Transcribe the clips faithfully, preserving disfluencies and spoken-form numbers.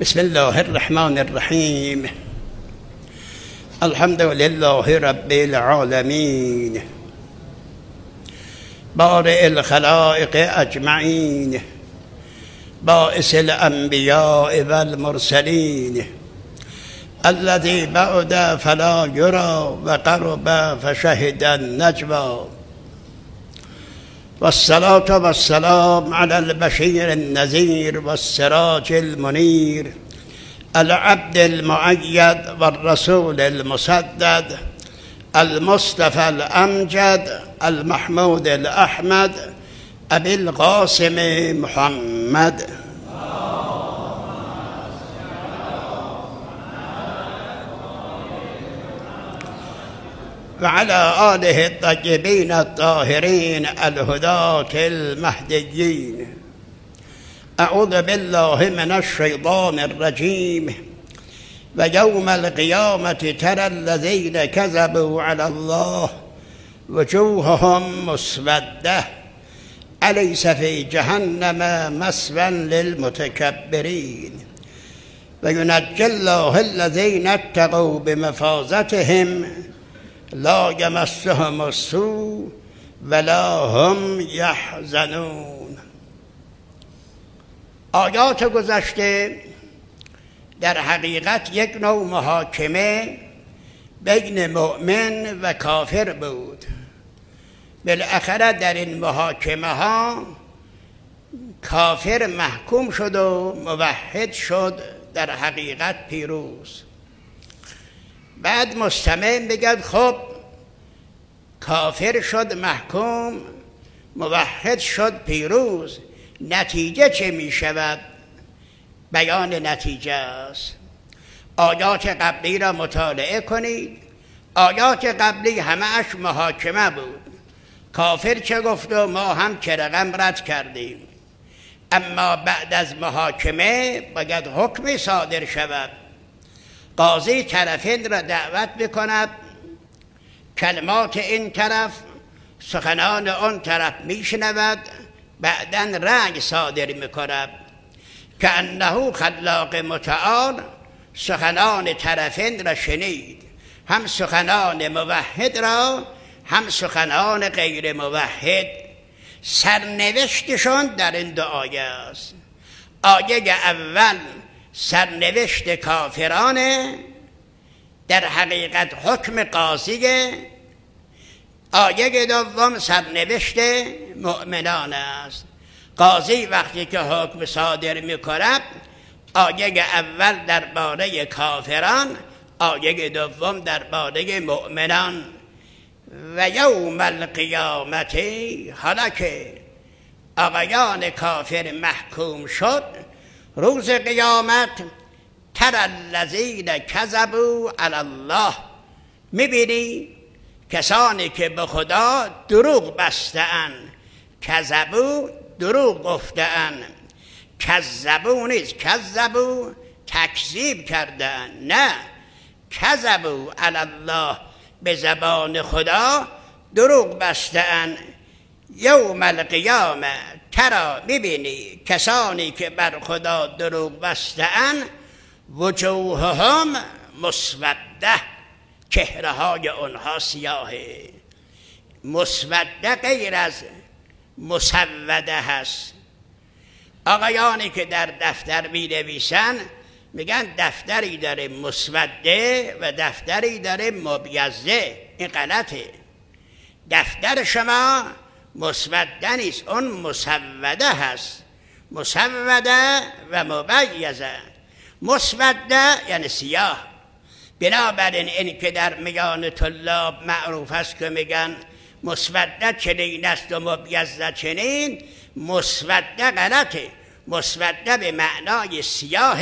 بسم الله الرحمن الرحیم. الحمد لله رب العالمین، بارئ الخلائق اجمعین، باعث الانبیاء والمرسلین، الذی بعد فلا یری و قرب فشهد النجوی، والصلاة والسلام على البشير النذير والسراج المنير، العبد المؤيد والرسول المسدد، المصطفى الأمجد، المحمود الأحمد، أبي القاسم محمد. وعلى آله الطيبين الطاهرين الهداة المهديين. أعوذ بالله من الشيطان الرجيم. ويوم القيامة ترى الذين كذبوا على الله وجوههم مسودة أليس في جهنم مثوى للمتكبرين وينجي الله الذين اتقوا بمفازتهم لا یمسهم السوء ولا هم یحزنون. آیات گذشته در حقیقت یک نوع محاکمه بین مؤمن و کافر بود. بالاخره در این محاکمه ها کافر محکوم شد و موحد شد، در حقیقت پیروز. بعد مستمع بگد خب کافر شد محکوم، موحد شد پیروز، نتیجه چه می شود؟ بیان نتیجه است. آیات قبلی را مطالعه کنید. آیات قبلی همه اش محاکمه بود. کافر چه گفت و ما هم چه رقم رد کردیم. اما بعد از محاکمه باید حکمی صادر شود. قاضی طرفین را دعوت بکند، کلمات این طرف سخنان آن طرف میشنود، بعداً رأی صادر میکند که انه خلاق متعال سخنان طرفین را شنید، هم سخنان موحد را هم سخنان غیر موحد. سرنوشتشان در این دو آیه است. آیه اول سرنوشت کافرانه، در حقیقت حکم قاضیه. آیه دوم سرنوشت مؤمنان است. قاضی وقتی که حکم صادر می‌کند، آیه اول درباره کافران، آیه دوم درباره مؤمنان. و یوم القیامت، حالا که آقایان کافر محکوم شد، روز قیامت تر الذین کذبوا علی الله، میبینی کسانی که به خدا دروغ بسته‌اند. کذبوا دروغ گفته‌اند. کذبوا نیست، کذبوا تکذیب کرده‌اند. نه، کذبوا علی الله، به زبان خدا دروغ بسته‌اند. یوم القیامه ترا، میبینی کسانی که بر خدا دروغ بسته‌اند، وجوههم مسوده، چهره های آنها سیاهه. مسوده غیر از مسوده هست. آقایانی که در دفتر می نویسن میگن دفتری داره مسوده و دفتری داره مبیضه. این غلطه. دفتر شما مسوده نیست، اون مسوده هست. مسوده و مبیضه. مسوده یعنی سیاه. بنابراین این که در میان طلاب معروف است که میگن مسوده چنین است و مبیضه چنین، مسوده غلطه. مسوده به معنای سیاه.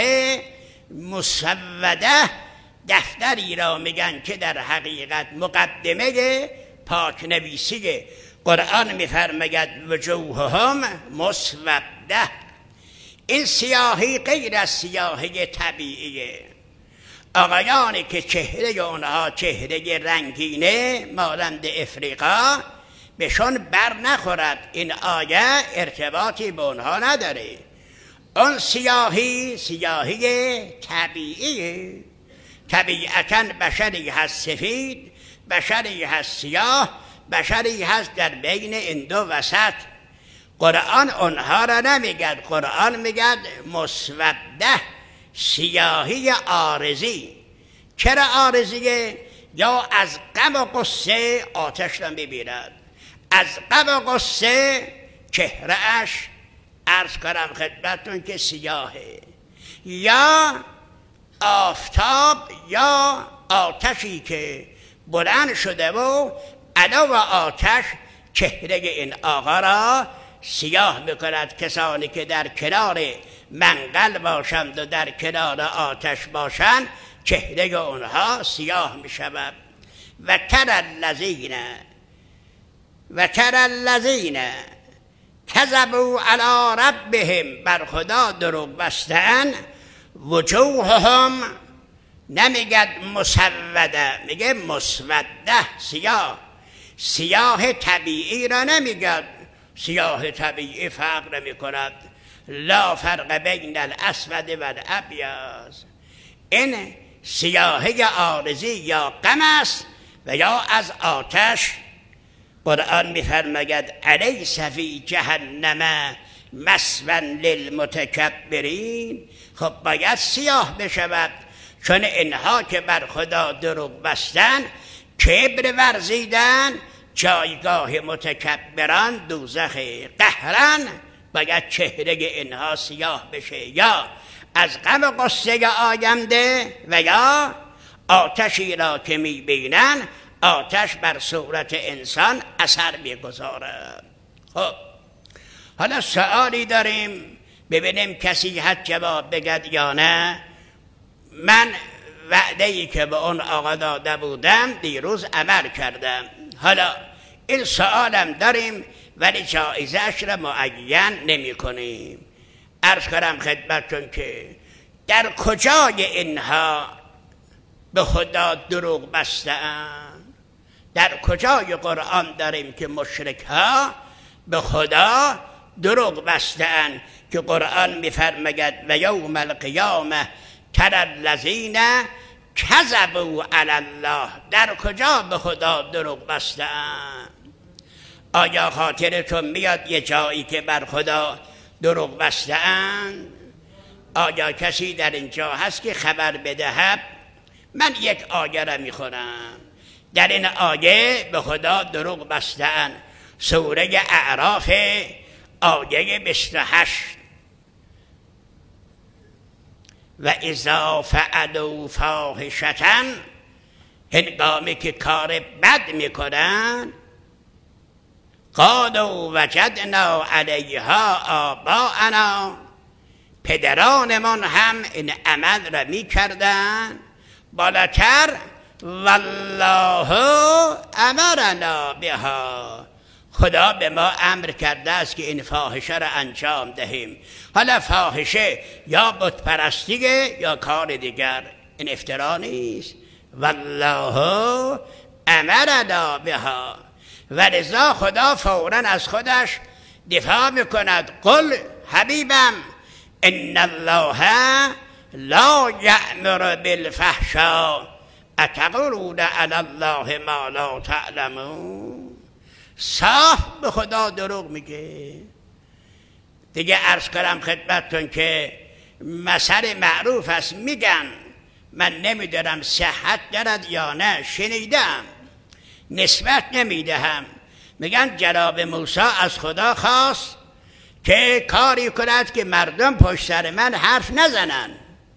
مسوده دفتری را میگن که در حقیقت مقدمه پاک نویسی قرآن میفرماید وجوههم مسوده. این سیاهی غیر از سیاهی طبیعیه. آقایانی که چهره اونها چهره رنگینه مانند افریقا، بهشون بر نخورد. این آیه ارتباطی به اونها نداره. اون سیاهی سیاهی طبیعیه. طبیعتاً بشری هست سفید، بشری هست سیاه، بشری هست در بین این دو وسط. قرآن اونها را نمیگد، قرآن میگد مسوده، سیاهی عارضی. چرا عارضیه؟ یا از غم و غصه آتش را میبیند، از غم و غصه چهره اش عرض کنم خدمتون که سیاهه، یا آفتاب یا آتشی که بلند شده و علاوه آتش چهره این آقا را سیاه میکند. کسانی که در کنار منقل باشند و در کنار آتش باشند چهره اونها سیاه میشود. و تر الذین و تر الذین کذبوا علی ربهم، بر خدا دروغ بستن، وجوههم، نمیگد مسوده، میگه مسوده، سیاه. سیاه طبیعی را نمیگد، سیاه طبیعی فرق نمی کند. لا فرق بین الاسود و الابیض. این سیاهی عارضی یا غم است و یا از آتش. قرآن میفرماید الیس فی جهنم مثوی للمتکبرین. خب باید سیاه بشود، چون اینها که بر خدا دروغ بستن، کبر ورزیدن، جایگاه متکبران دوزخ. قهرن باید چهره اینها سیاه بشه، یا از غم و غصه آینده و یا آتشی را که میبینن، آتش بر صورت انسان اثر میگذارد. خب حالا سوالی داریم، ببینیم کسی حد جواب بگد یا نه. من وعده‌ای که به اون آقا داده بودم دیروز عمل کردم. حالا این سوالم داریم ولی جایزه‌اش را معین نمی کنیم. عرض کنم خدمتتون که در کجای اینها به خدا دروغ بسته‌اند؟ در کجای قرآن داریم که مشرک ها به خدا دروغ بسته‌اند که قرآن می‌فرماید و یوم القیامه تری الذین کذبوا علی الله. در کجا به خدا دروغ بسته‌اند؟ آیا خاطرتون میاد یه جایی که بر خدا دروغ بسته‌اند؟ آیا کسی در اینجا هست که خبر بدهد؟ من یک آیه را میخونم. در این آیه به خدا دروغ بسته‌اند. سوره اعراف آیه بیست و هشت. و اذا فعلوا فاحشة، هنگامی که کار بد میکنن، قالوا وجدنا علیها آباءنا، پدرانمان هم این عمل را میکردن. بالاتر والله امرنا بها، خدا به ما امر کرده است که این فاحشه را انجام دهیم. حالا فاحشه یا بت پرستیه یا کار دیگر، این افترا نیست. والله امرنا بها، و لذا خدا فوراً از خودش دفاع میکند. قل حبیبم ان الله لا یأمر بالفحشاء اتقولون علی الله ما لا تعلمون. صاف به خدا دروغ میگه. دیگه عرض کنم خدمتتون که مثل معروف است، میگن، من نمیدارم صحت دارد یا نه، شنیدم، نسبت نمیدهم. میگن جناب موسی از خدا خواست که کاری کند که مردم پشت سر من حرف نزنن.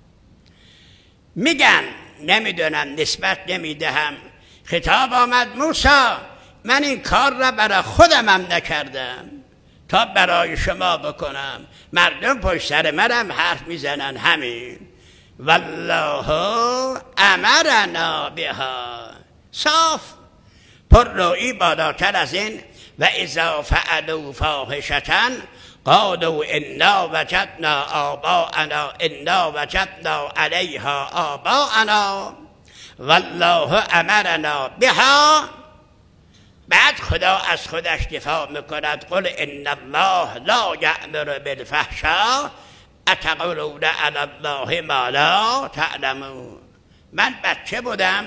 میگن نمیدونم، نسبت نمیدهم. خطاب آمد موسی من این کار را برای خودم هم نکردم تا برای شما بکنم، مردم پشت سر منم حرف میزنن. همین والله امرنا بها. صاف پر رویی بالاتر از این. و اذا فعلوا فاحشة قالوا انا وجدنا آباءنا انا وجدنا علیها آباءنا والله امرنا بها. بعد خدا از خودش دفاع میکند. قل ان الله لا یأمر بالفحشاء اتقولون علی الله ما لا تعلمون. من بچه بودم،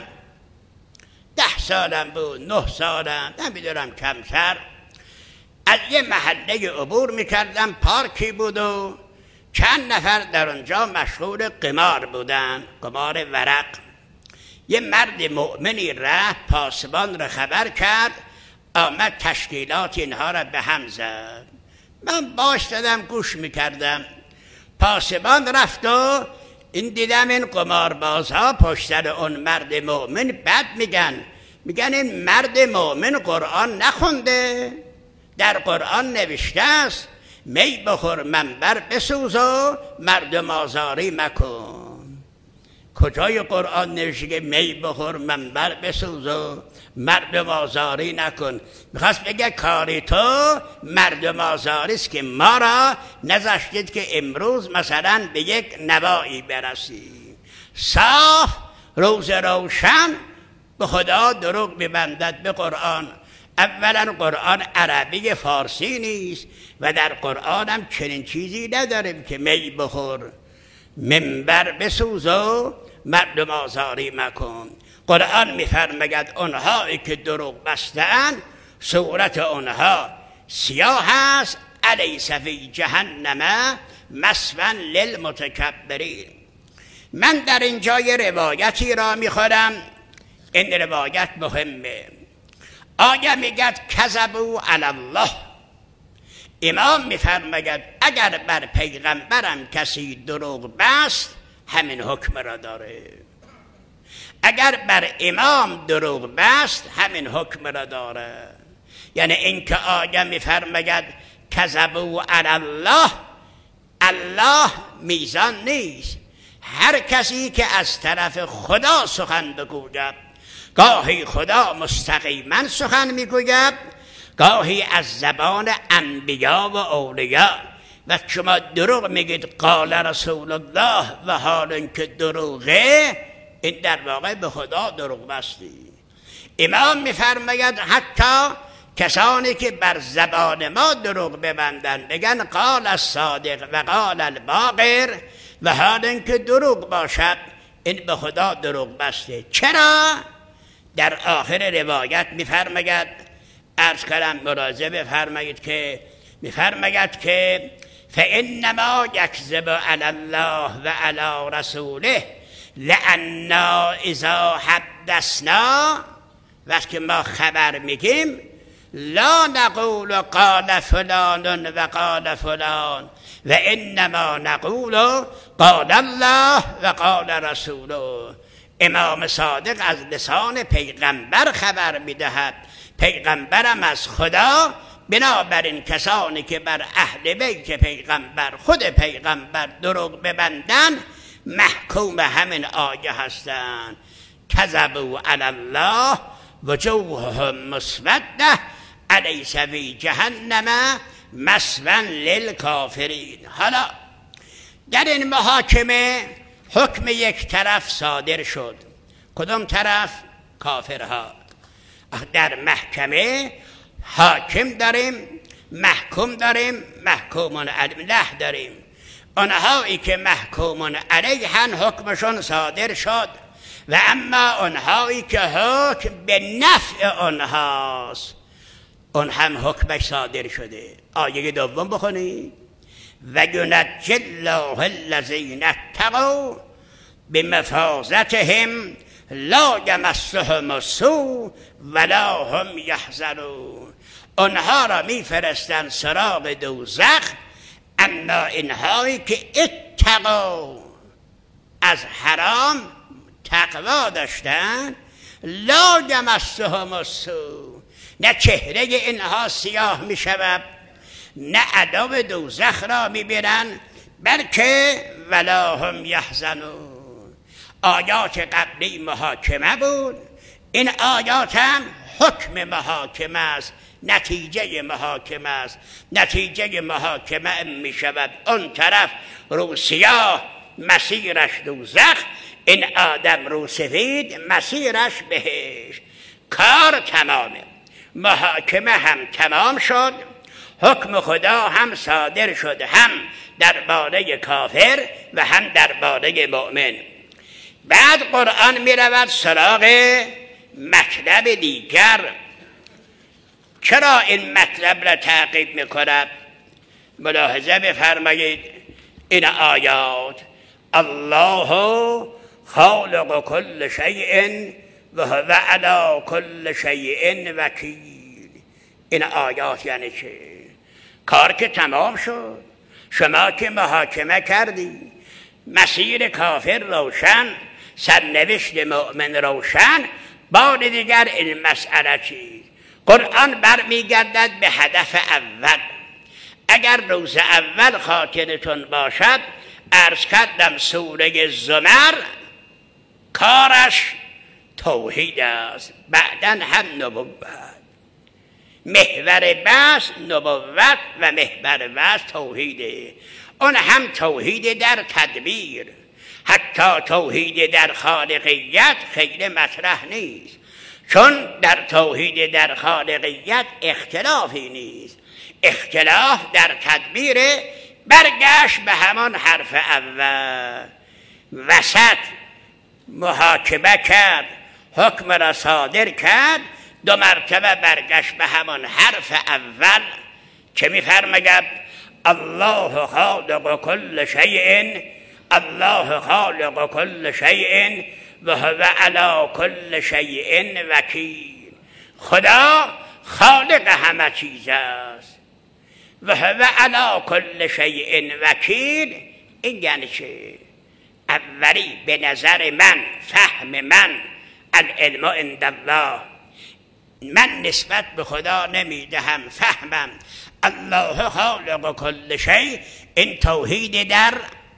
ده سالم بود، نه سالم، نمیدونم کمتر، از یه محله عبور میکردم، پارکی بود و چند نفر در اونجا مشغول قمار بودن، قمار ورق. یه مرد مؤمنی رفت، پاسبان را خبر کرد، آمد تشکیلات اینها را به هم زد. من باش دادم گوش میکردم. پاسبان رفت و این دیدم این قماربازها پشت سر اون مرد مؤمن بد میگن، میگن این مرد مؤمن قرآن نخونده، در قرآن نوشته است می بخور منبر بسوز و مردم آزاری مکن. کجای قرآن نوشته که می بخور منبر بسوز و مردم آزاری نکن؟ میخواست بگه کاری تو مردم آزاری است که ما را نذاشتید که امروز مثلا به یک نوایی برسیم. صاف روز روشن به خدا دروغ میبندد به قرآن. اولا قرآن عربی فارسی نیست و در قرآن هم چنین چیزی نداریم که می بخور منبر بسوز و مردم آزاری مکن. قرآن میفرماید اونهایی که دروغ بسته‌اند صورت اونها سیاه است، الیس فی جهنم مثوی للمتکبرین. من در اینجا یه روایتی را میخورم، این روایت مهمه. آیا میگد کذبوا علی الله، امام میفرماید اگر بر پیغمبرم کسی دروغ بست همین حکم را داره. اگر بر امام دروغ بست همین حکم را داره. یعنی اینکه آیا میفرماید کذبوا علی الله، الله میزان نیست. هر کسی که از طرف خدا سخن بگوید، گاهی خدا مستقیما سخن میگوید، گاهی از زبان انبیا و اولیاء. و شما دروغ میگید قال رسول الله و حال اینکه دروغه، این در واقع به خدا دروغ بستی. امام میفرماید حتی کسانی که بر زبان ما دروغ ببندن، بگن قال الصادق و قال الباقر و حال اینکه دروغ باشد، این به خدا دروغ بسته. چرا؟ در آخر روایت میفرماید، عرض کردم مراجعه بفرمایید که میفرماید که فانما یکذب علی الله و علی رسوله لأننا اذا حدثنا، وقتی ما خبر میگیم لا نقول قال فلان و قال فلان و انما نقول قال الله و قال رسوله. امام صادق از لسان پیغمبر خبر میدهد، پیغمبرم از خدا. بنابراین کسانی که بر اهل بیت پیغمبر، خود پیغمبر دروغ ببندن، محکوم همین آیه هستند. کذبوا علی الله وجوههم مسوده الیس فی جهنم مثوی للکافرین. حالا در این محاکمه حکم یک طرف صادر شد. کدام طرف؟ کافرها. در محکمه حاکم داریم، محکوم داریم، محکومون علیه داریم. آنهایی که محکومون علیهن حکمشون صادر شد، و اما آنهایی که حکم به نفع آنهاست، اون هم حکمش صادر شده. آیه دوم بخونید. و ینجی الله الذین اتقوا بمفازتهم لا یمسهم السوء ولا هم یحزنون. آنها را میفرستند سراغ دوزخ، اما اینهایی که اتقوا، از حرام تقوا داشتن، لا یمسهم السوء، نه چهره اینها سیاه می شود، نه عذاب دوزخ را می برن، بلکه ولا هم یحزنون. آیات قبلی محاکمه بود، این آیات هم حکم محاکمه است، نتیجه محاکمه است. نتیجه محاکمه می شود اون طرف رو سیاه مسیرش دوزخ، این آدم رو سفید مسیرش بهشت. کار تمامه، محاکمه هم تمام شد، حکم خدا هم صادر شد، هم درباره کافر و هم درباره مؤمن. بعد قرآن می رود سراغ مطلب دیگر. چرا این مطلب را تعقیب می کند؟ ملاحظه بفرمایید این آیات: الله خالق کل شیء و هو علی کل شیء وکیل. این آیات یعنی چه؟ کار که تمام شد، شما که محاکمه کردی، مسیر کافر روشن، سرنوشت مؤمن روشن، بار دیگر این مسئله چی؟ قرآن برمیگردد به هدف اول. اگر روز اول خاطرتون باشد عرض کردم سوره زمر کارش توحید است، بعداً هم نبوت. محور بحث نبوت و محور بحث توحیده. اون هم توحید در تدبیر، حتی توحید در خالقیت خیلی مطرح نیست، چون در توحید در خالقیت اختلافی نیست. اختلاف در تدبیر برگشت به همان حرف اول، وسط محاکمه کرد، حکم را صادر کرد، دو مرتبه برگشت به همان حرف اول که می‌فرماید الله خالق کل شیء، الله خالق کل شیء و هو علی کل شیء وکیل. خدا خالق همه چیز است و هو علی کل شیء وکیل. این یعنی چه؟ اولی به نظر من، فهم من، العلم عند الله، من نسبت به خدا نمیدهم، فهمم الله خالق کل شیء، این توحید در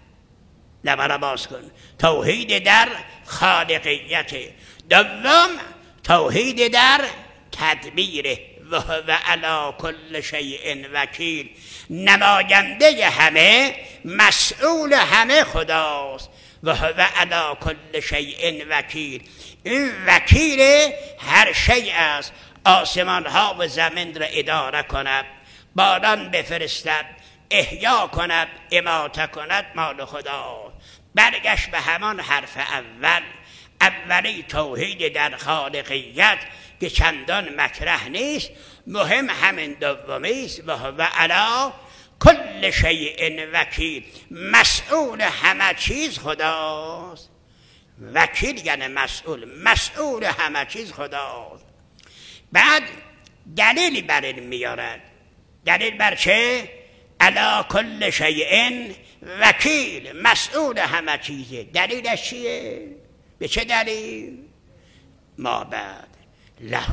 لبرا باز کن، توحید در خالقیت. دوم توحید در تدبیر و هو علی کل شیء وکیل، نماینده همه، مسئول همه خداست. و هو علی کل شیء وکیل، این وکیل هر شیء است. آسمان ها و زمین را اداره کند، باران بفرستد، احیا کند، اماته کند، مال خدا. برگشت به همان حرف اول، اولی توحید در خالقیت که چندان مطرح نیست، مهم همین دومی است. و هو علی کل شیء وکیل، مسئول همه چیز خداست. وکیل یعنی مسئول، مسئول همه چیز خداست. بعد دلیلی بر این میارد. دلیل بر چه؟ علی کل شیء وکیل، مسئول همه چیزه. دلیلش چیه؟ به چه دلیل؟ ما بعد له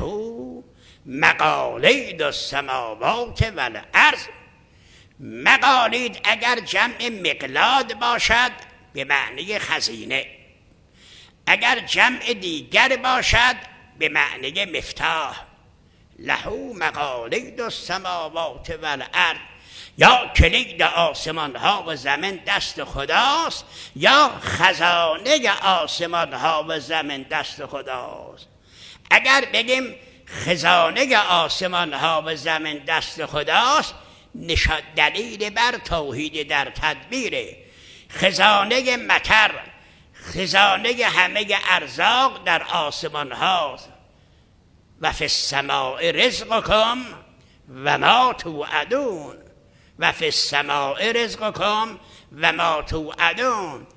مقالید السماوات و الارض. مقالید اگر جمع مقلاد باشد به معنی خزینه، اگر جمع دیگر باشد به معنی مفتاح. له مقالید السماوات و الارض، یا کلید آسمان ها و زمین دست خداست، یا خزانه آسمان ها و زمین دست خداست. اگر بگیم خزانه آسمان ها و زمین دست خداست، نشان دلیل بر توحید در تدبیره. خزانه مطر، خزانه همه ارزاق در آسمان هاست. و فی السماء رزقکم و ما توعدون، و فی السماء رزقکم و ما توعدون.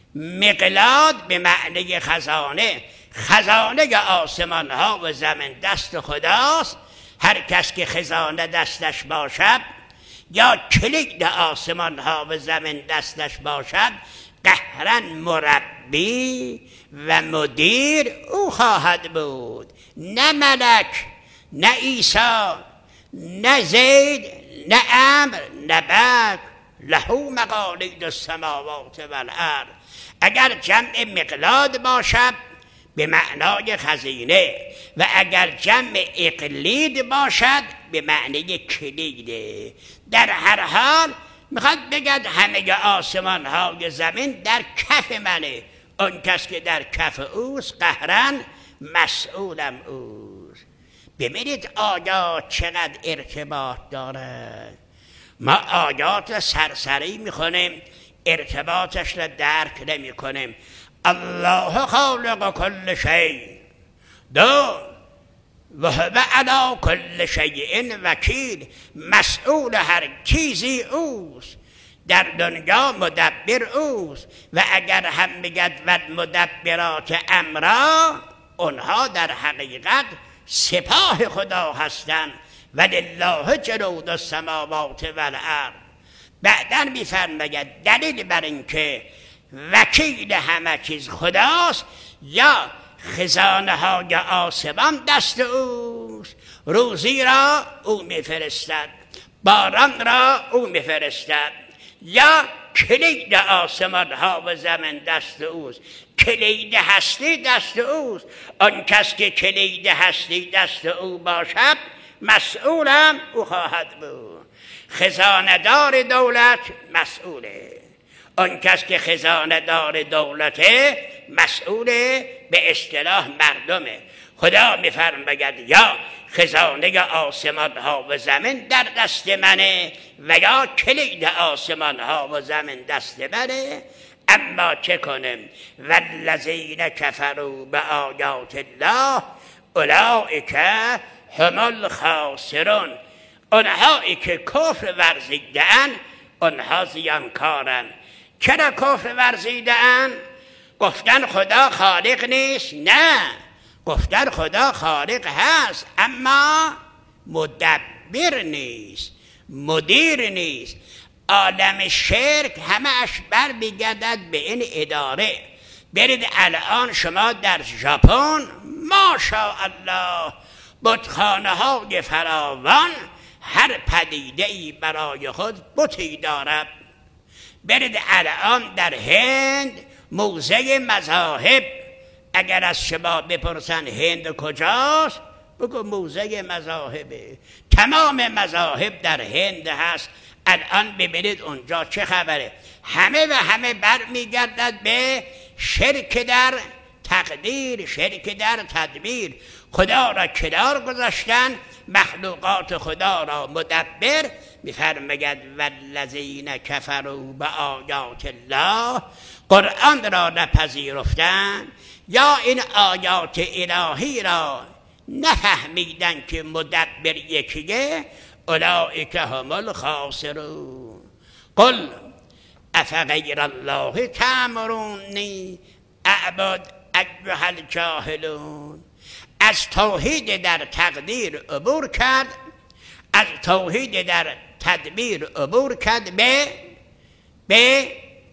مقلاد به معنی خزانه، خزانه آسمان ها و زمین دست خداست. هر کس که خزانه دستش باشد یا کلید آسمان ها و زمین دستش باشد، قهرا مربی و مدیر او خواهد بود. نه ملک، نه عیسی، نه زید، نه امر، نه بک. له مقالید السماوات و الارض. اگر جمع مقلاد باشد به معنای خزینه، و اگر جمع اقلید باشد به معنی کلیده. در هر حال میخواد بگد همه آسمان های زمین در کف منه. اون کس که در کف اوست قهرن مسئولم اوست. ببینید آیات چقدر ارتباط داره. ما آیات سرسری میخونیم، ارتباطش را درک نمی کنیم. الله خالق کل شیء دو و هو علی کل شیء وکیل. مسئول هر چیزی اوست، در دنیا مدبر اوست. و اگر هم میگد و مدبرات امرا، اونها در حقیقت سپاه خدا هستند. ولله جنود السماوات والارض. بعداً میفرماید دلیل بر اینکه وکیل همه چیز خداست، یا خزانه های آسمان دست اوست، روزی را او میفرستد، باران را او میفرستد، یا کلید آسمان ها و زمین دست اوست، کلید هستی دست اوست. آن کس که کلید هستی دست او باشد مسئولم او خواهد بود. خزانه دار دولت مسئوله. آن کس که خزانه دار دولته مسئول به اصطلاح مردمه. خدا میفرماید یا خزانه آسمان ها و زمین در دست منه و یا کلید آسمان ها و زمین دست منه. اما چه کنیم؟ والذین کفروا بآیات الله اولئک هم الخاسرون. آنهایی که کفر ورزیده‌اند آنها زیانکارند. چرا کفر ورزیده‌اند؟ گفتن خدا خالق نیست؟ نه، گفتن خدا خالق هست اما مدبر نیست، مدیر نیست. عالم شرک همه‌اش برمیگردد به این اداره. برید الان شما در ژاپن ماشاءالله بتخانه های فراوان، هر پدیده ای برای خود بتی دارد. برید الان در هند موزه مذاهب، اگر از شما بپرسن هند کجاست، بگو موزه مذاهبه. تمام مذاهب در هند هست. الان ببینید اونجا چه خبره. همه و همه برمیگردد به شرک در تقدیر، شرک در تدبیر. خدا را کنار گذاشتن، مخلوقات خدا را مدبر. میفرماید والذین کفروا بآیات الله، قرآن را نپذیرفتن یا این آیات الهی را نفهمیدن که مدبر یکیه، اولئک هم الخاسرون. قل افغیر الله تأمرونی اعبد ایها الجاهلون. از توحید در تقدیر عبور کرد، از توحید در تدبیر عبور کرد به به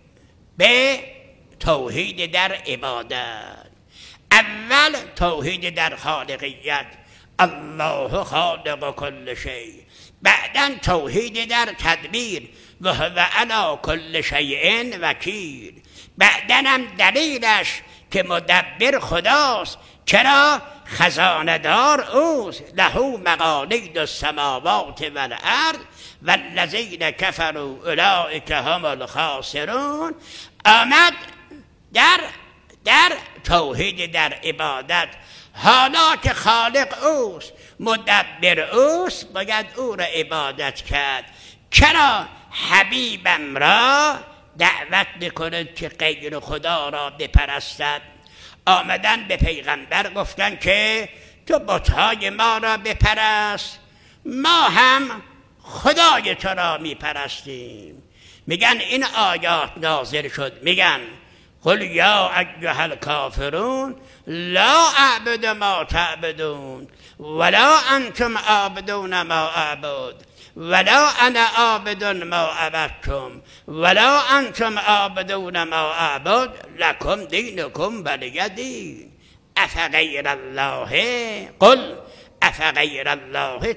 به توحید در عبادت. اول توحید در خالقیت، الله خالق کل شیء. بعداً توحید در تدبیر، و هو علی کل شیء وکیل. بعداً هم دلیلش که مدبر خداست. چرا؟ خزانه دار اوست. له مقالید السماوات والارض والذین کفروا اولئک هم الخاسرون. آمد در در توحید در عبادت. حالا که خالق اوست، مدبر اوست، باید او را عبادت کرد. چرا؟ حبیبم را دعوت بکنید که غیر خدا را بپرستد. آمدن به پیغمبر گفتن که تو بت‌های ما را بپرست، ما هم خدای تو را میپرستیم. میگن این آیات نازل شد، میگن قل یا ایها الکافرون لا اعبد ما تعبدون ولا انتم عابدون ما اعبد ولا انا عابد ما عبدتم ولا انتم عابدون ما اعبد لکم دینکم ولی دین. افغیر الله قل افغیر الله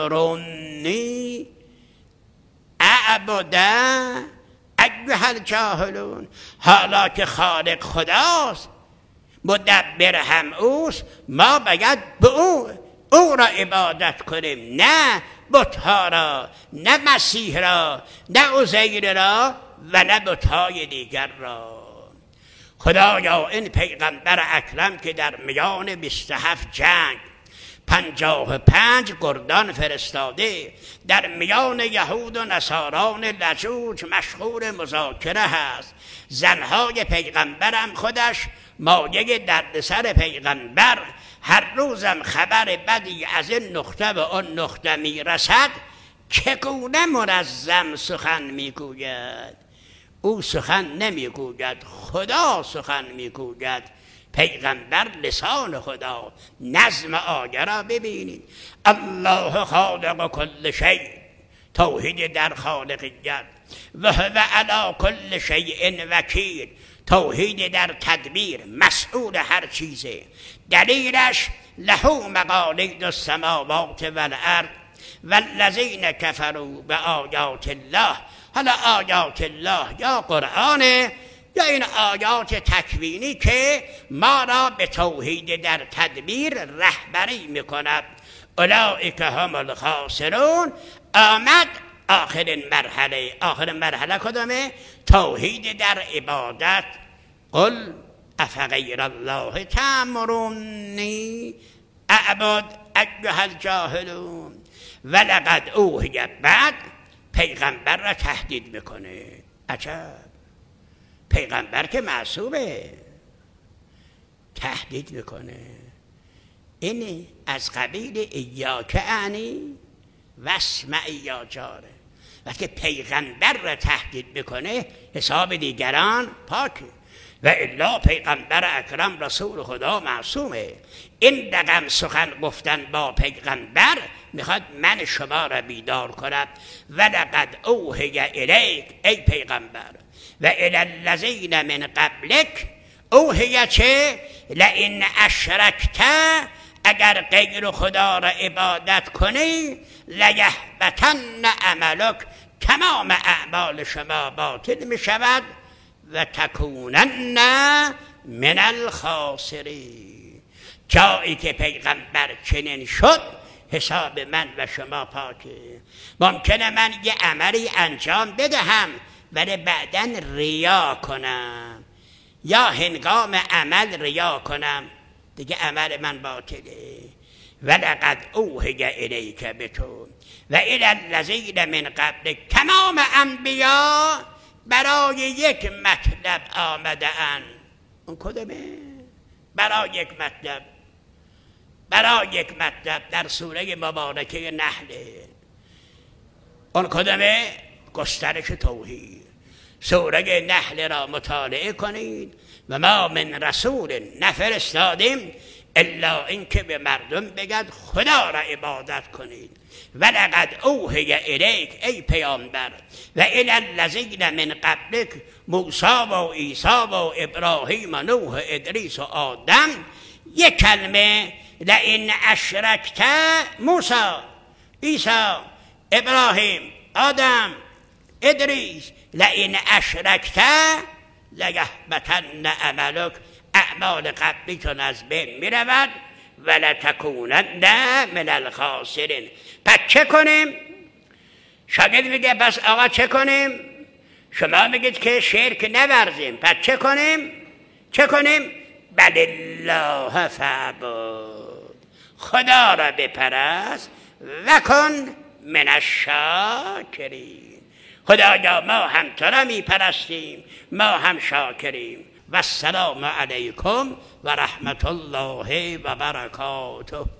تأمرونی اعبد ایها الجاهلون. حالا که خالق خداست، مدبر هم اوست، ما باید به او او را عبادت کنیم، نه بت‌ها را، نه مسیح را، نه عزیر را و نه بت‌های دیگر را. خدایا این پیغمبر اکرم که در میان بیست و هفت جنگ پنجاه و پنج گردان فرستاده. در میان یهود و نصاران لجوج مشغول مذاکره هست. زنهای پیغمبرم خودش مایه دردسر پیغمبر. هر روزم خبر بدی از این نقطه و آن نقطه میرسد. چگونه منظم سخن میگوید؟ او سخن نمیگوید، خدا سخن میگوید. پیغمبر لسان خدا. نظم آیه را ببینید. الله خالق کل شیء، توحید در خالقیت. و هو علی کل شیء وکیل، توحید در تدبیر، مسئول هر چیزه. دلیلش له مقالید السماوات والارض والذین کفروا بآیات الله. حالا آیات الله یا قرآنه یا این آیات تکوینی که ما را به توحید در تدبیر رهبری میکند. اولئک هم الخاسرون. آمد آخرین مرحله. آخرین مرحله کدامه؟ توحید در عبادت. قل افغیر الله تأمرونی اعبد ایها الجاهلون. ولقد اوحی. بعد پیغمبر را تهدید میکنه. عجب، پیغمبر که معصومه تهدید میکنه. این از قبیل ایاک عنی واسمع یا جاره. وقتی پیغمبر را تهدید میکنه حساب دیگران پاکه. و الا پیغمبر اکرم رسول خدا معصومه. این رقم سخن گفتن با پیغمبر میخواد من شما را بیدار کند. ولقد اوحی الیک، ای پیغمبر، و الی الذین من قبلک. اوحی چه؟ لئن اشرکت، اگر غیر خدا را عبادت کنی، لیحبطن عملک، تمام اعمال شما باطل می شود. و تکونن من الخاسرین. جایی که پیغمبر چنین شد حساب من و شما پاکه. ممکنه من یه عملی انجام بدهم ولی بعداً ریا کنم، یا هنگام عمل ریا کنم، دیگه عمل من باطله. ولقد اوحی الیک بتو و الی الذین من قبلک. تمام انبیا برای یک مطلب آمده اند. اون کدومه؟ برای یک مطلب. برای یک مطلب در سوره مبارکه نحل. اون کدومه؟ گسترش توحید. سوره نحل را مطالعه کنید. و ما من رسول نفرستادیم الا اینکه به مردم بگد خدا را عبادت کنید. ولقد اوحی الیک، ای پیامبر، و الی الذین من قبلک، موسی و عیسی و ابراهیم و نوح و ادریس و آدم. یک کلمه لئن اشرکت، موسی، عیسی، ابراهیم، آدم، ادریس، لئن اشرکت لیحبطن عملک، اعمال قبلیتون از بین می رود. ولتکونن من الخاسرین. پس چه کنیم؟ شاگرد میگه پس آقا چه کنیم؟ شما میگید که شرک نورزیم، پس چه کنیم؟ چه کنیم؟ بل الله فعبد، خدا را بپرست. و کن من الشاکرین. خدایا ما هم تو را میپرستیم، ما هم شاکریم. و السلام علیکم و رحمت الله و برکاته.